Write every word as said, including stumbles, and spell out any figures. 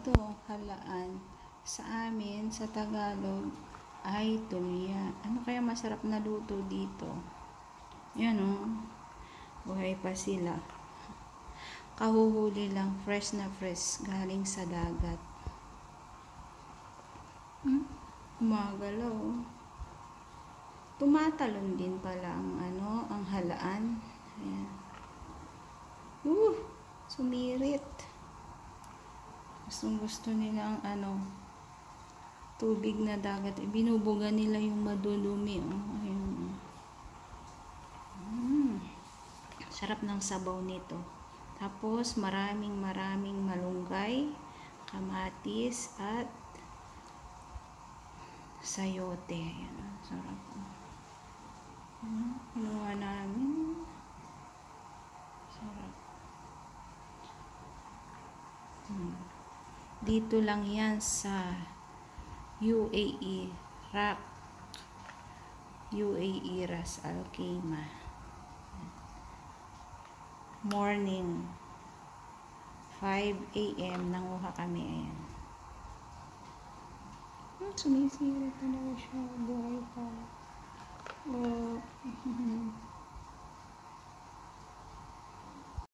Ito, halaan. Sa amin, sa Tagalog, ay tulya. Ano kaya masarap na luto dito? Yan o. Oh. Buhay pa sila. Kahuhuli lang, fresh na fresh, galing sa dagat. Hmm? Gumagalaw. Tumatalon din pala ang ano, ang halaan. Ayan. Uh, sumirit. Gustong gusto nila ang ano, tubig na dagat. Binubuga nila yung madudumi. Oh. Ayun. Mm. Sarap ng sabaw nito. Tapos maraming maraming malunggay, kamatis, at sayote. Ayan. Sarap. Kinuha namin. Sarap. Hmm. Dito lang yan sa U A E, Rak, U A E, Ras Al Khaimah. Morning, five A M nanguha kami. Ayan. Hmm, sumisirit talaga siya.